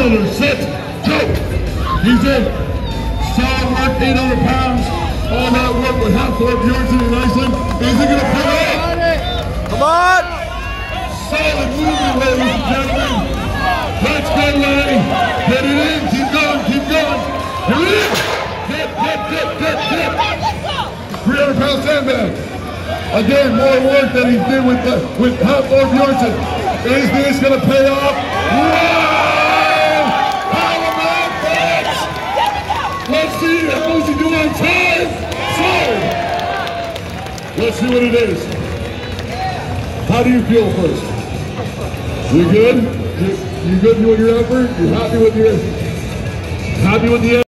shoulders, set, go. He's in. Solid work, 800 pounds. All that work with Hafthorpe, Bjornsson, and Iceland. Is it going to pay off? Come on! Solid movement, ladies and gentlemen. Let's go, Larry. Get it in. Keep going, keep going. Here it is. Get. 300-pound sandbag. Again, more work than he did with Hafthorpe, Bjornsson. Is this going to pay off? Wow! Halloween, folks! Let's see how much he do on time. Solid. Let's see what it is. How do you feel first? You good? You good with your effort? You happy with the